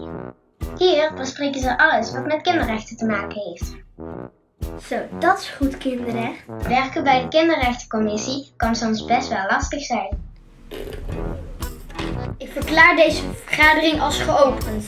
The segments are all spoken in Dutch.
Hier bespreken ze alles wat met kinderrechten te maken heeft. Zo, dat is goed kinderrecht. Werken bij de kinderrechtencommissie kan soms best wel lastig zijn. Ik verklaar deze vergadering als geopend.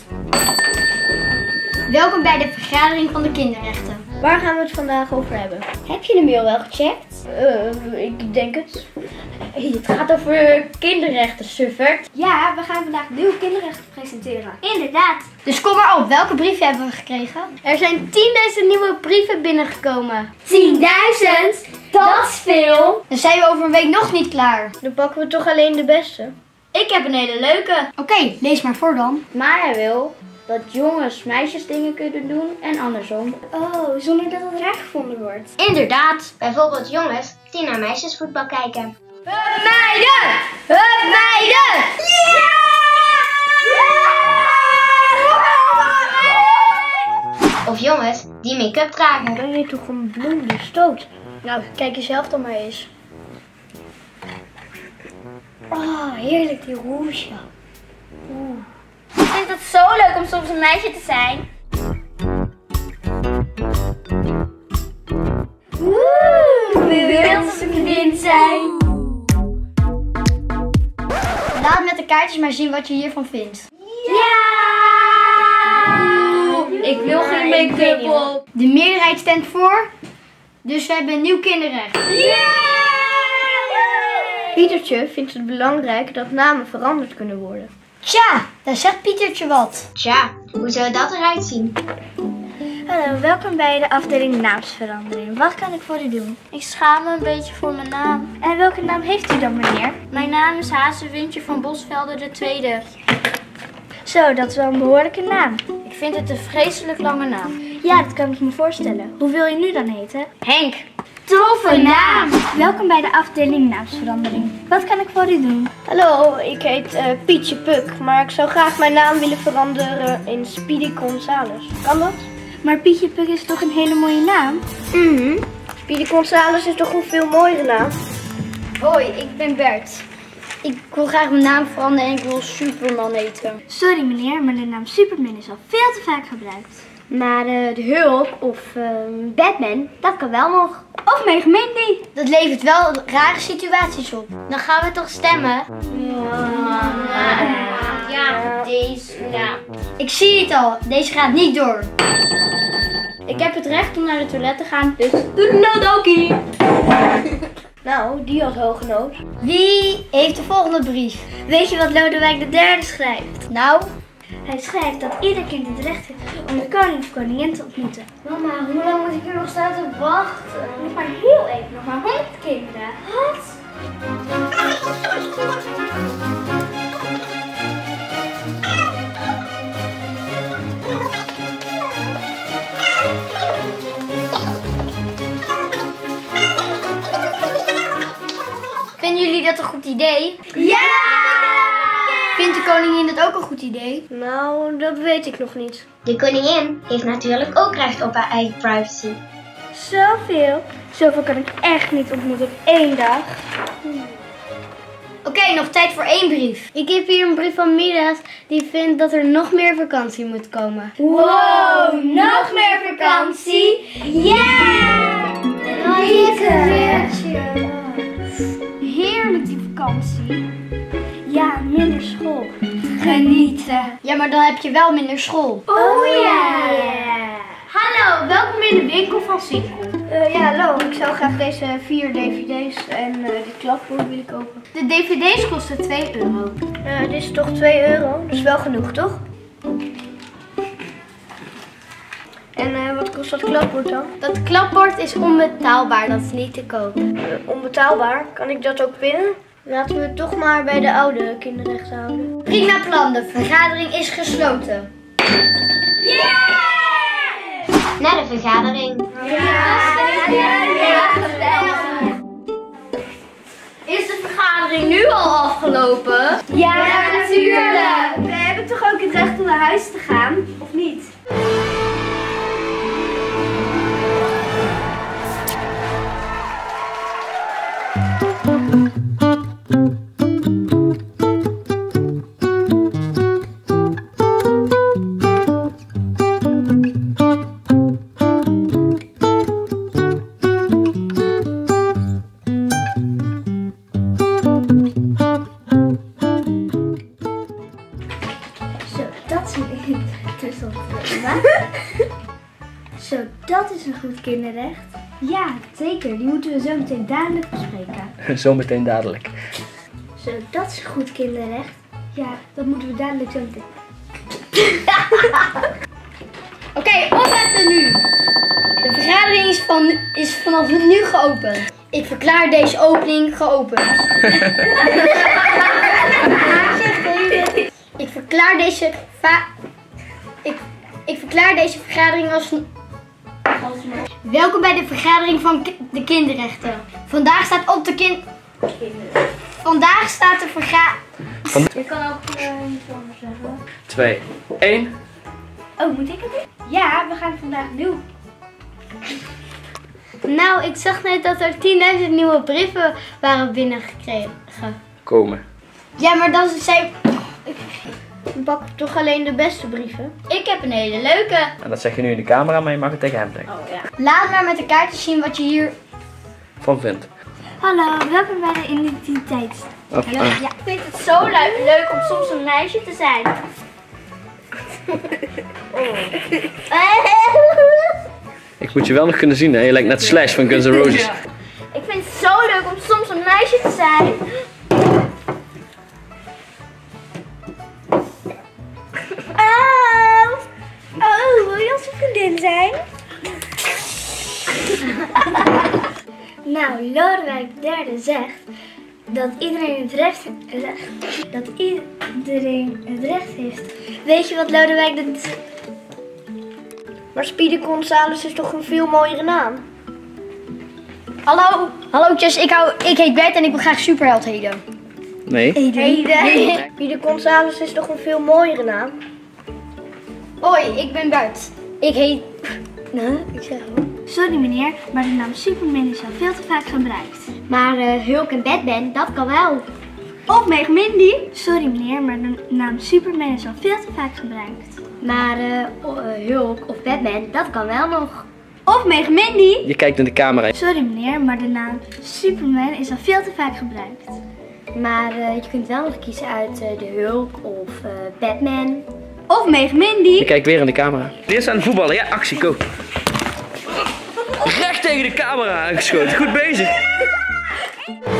Welkom bij de vergadering van de kinderrechten. Waar gaan we het vandaag over hebben? Heb je de mail wel gecheckt? Ik denk het. Het gaat over kinderrechten, suffert. Ja, we gaan vandaag nieuwe kinderrechten presenteren. Inderdaad. Dus kom maar op, welke brieven hebben we gekregen? Er zijn 10.000 nieuwe brieven binnengekomen. 10.000? Dat is veel. Dan zijn we over een week nog niet klaar. Dan pakken we toch alleen de beste. Ik heb een hele leuke. Oké, lees maar voor dan. Maar hij wil dat jongens meisjes dingen kunnen doen en andersom. Oh, zonder dat het raar gevonden wordt. Inderdaad. Bijvoorbeeld jongens die naar meisjesvoetbal kijken. Hup meiden! Hup meiden! Ja! Of jongens die make-up dragen. Ben je toch een blonde stoot? Nou, kijk jezelf dan maar eens. Oh, heerlijk die rouge. Ik vind het zo leuk om soms een meisje te zijn. Wie wil als een vriendin zijn? Laat met de kaartjes maar zien wat je hiervan vindt. Ja! Ik wil geen make-up op. De meerderheid stemt voor, dus we hebben een nieuw kinderrecht. Pietertje vindt het belangrijk dat namen veranderd kunnen worden. Tja, daar zegt Pietertje wat. Tja, hoe zou dat eruit zien? Hallo, welkom bij de afdeling naamsverandering. Wat kan ik voor u doen? Ik schaam me een beetje voor mijn naam. En welke naam heeft u dan, meneer? Mijn naam is Hazewindje van Bosvelde II. Zo, dat is wel een behoorlijke naam. Ik vind het een vreselijk lange naam. Ja, dat kan ik me voorstellen. Hoe wil je nu dan heten? Henk. Toffe naam! Welkom bij de afdeling naamsverandering. Wat kan ik voor u doen? Hallo, ik heet Pietje Puk, maar ik zou graag mijn naam willen veranderen in Speedy Gonzales. Kan dat? Maar Pietje Puk is toch een hele mooie naam? Speedy Gonzales is toch een veel mooiere naam? Hoi, ik ben Bert. Ik wil graag mijn naam veranderen en ik wil Superman heten. Sorry meneer, maar de naam Superman is al veel te vaak gebruikt. Maar de Hulk of Batman, dat kan wel nog. Of Mega Mindy. Dat levert wel rare situaties op. Dan gaan we toch stemmen? Ja, deze. Ja. Ik zie het al, deze gaat niet door. Ik heb het recht om naar de toilet te gaan, dus toedeledokie. Nou, die had hoge nood. Wie heeft de volgende brief? Weet je wat Lodewijk III schrijft? Nou? Hij schrijft dat ieder kind het recht heeft om de koning of koningin te ontmoeten. Mama, hoe lang moet ik hier nog staan te wachten? Nog maar heel even, nog maar 100 kinderen. Wat? Vinden jullie dat een goed idee? Ja! Vindt de koningin dat ook een goed idee? Nou, dat weet ik nog niet. De koningin heeft natuurlijk ook recht op haar eigen privacy. Zoveel? Zoveel kan ik echt niet ontmoeten op 1 dag. Oké, nog tijd voor 1 brief. Ik heb hier een brief van Midas die vindt dat er nog meer vakantie moet komen. Wow, nog meer vakantie? Ja! Lekker! Heerlijk die vakantie. Ja, minder school. Genieten. Ja, maar dan heb je wel minder school. Oh ja! Hallo, welkom in de winkel van Simco. Ja, hallo. Ik zou graag deze 4 dvd's en dit klapbord willen kopen. De dvd's kosten €2. Dit is toch €2? Dat is wel genoeg, toch? En wat kost dat klapbord dan? Dat klapbord is onbetaalbaar, dat is niet te koop. Onbetaalbaar? Kan ik dat ook pinnen? Laten we het toch maar bij de oude kinderrechten houden. Prima plan, de vergadering is gesloten. Yeah! Na de vergadering. Is de vergadering nu al afgelopen? Ja, natuurlijk. We hebben toch ook het recht om naar huis te gaan, of niet? goed kinderrecht? Ja, zeker. Die moeten we zo meteen dadelijk bespreken. Zometeen dadelijk. Zo, dat is goed kinderrecht. Ja, dat moeten we dadelijk zo meteen. Oké, opletten nu. De vergadering is vanaf nu geopend. Ik verklaar deze opening geopend. Ik verklaar deze vergadering als... Welkom bij de vergadering van de kinderrechten. Vandaag staat op de Vandaag staat de vergadering... Je kan ook iets anders zeggen. 2, 1. Oh, moet ik het doen? Ja, we gaan het vandaag doen. Nou, ik zag net dat er 10.000 nieuwe brieven waren binnengekregen. Komen. Ja, maar dan zijn... Ik pak toch alleen de beste brieven. Ik heb een hele leuke. En dat zeg je nu in de camera, maar je mag het tegen hem zeggen. Oh ja. Laat maar met de kaartjes zien wat je hier... Van vindt. Hallo, welkom bij de identiteit. Of, Ja, ik vind het zo leuk om soms een meisje te zijn. Ik moet je wel nog kunnen zien, hè? Je lijkt net Slash van Guns N' Roses. Ik vind het zo leuk om soms een meisje te zijn. Oh, wil je onze vriendin zijn? Nou, Lodewijk III zegt dat iedereen het recht heeft. Weet je wat Lodewijk dat... Maar Speedy Gonzales is toch een veel mooiere naam? Hallo? Hallo Jess, ik heet Bert en ik wil graag superheld heden. Nee. Speedy Gonzales is toch een veel mooiere naam? Hoi, ik ben Bert. Ik heet... Ik zeg wel. Sorry meneer, maar de naam Superman is al veel te vaak gebruikt. Maar Hulk en Batman, dat kan wel. Of Mindy. Sorry meneer, maar de naam Superman is al veel te vaak gebruikt. Maar Hulk of Batman, dat kan wel nog. Of Mindy. Je kijkt in de camera. Sorry meneer, maar de naam Superman is al veel te vaak gebruikt. Maar je kunt wel nog kiezen uit de Hulk of Batman. Of Mindy. Je kijkt weer in de camera. Eerst aan het voetballen. Ja, actie, go. Recht tegen de camera aangeschoten. Goed bezig.